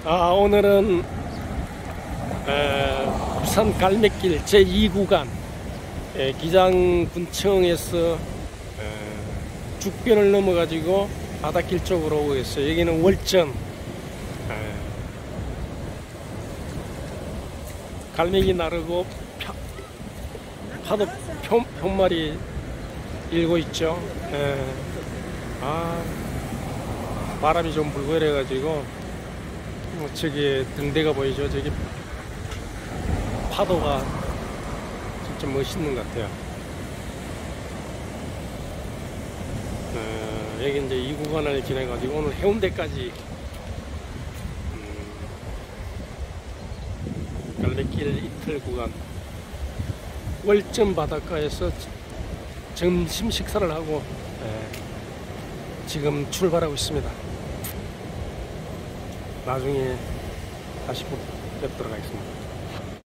오늘은 부산 갈매길 제2구간 기장군청에서 죽변을 넘어가지고 바닷길 쪽으로 오고 있어요. 여기는 월전. 갈매기 나르고 파도 편말이 일고 있죠. 바람이 좀 불고 이래가지고 저기 등대가 보이죠. 저기 파도가 진짜 멋있는 것 같아요. 여기 이제 이 구간을 지나가지고 오늘 해운대까지 갈매길 이틀 구간 월전 바닷가에서 점심 식사를 하고 지금 출발하고 있습니다. 나중에 다시 뵙도록 하겠습니다.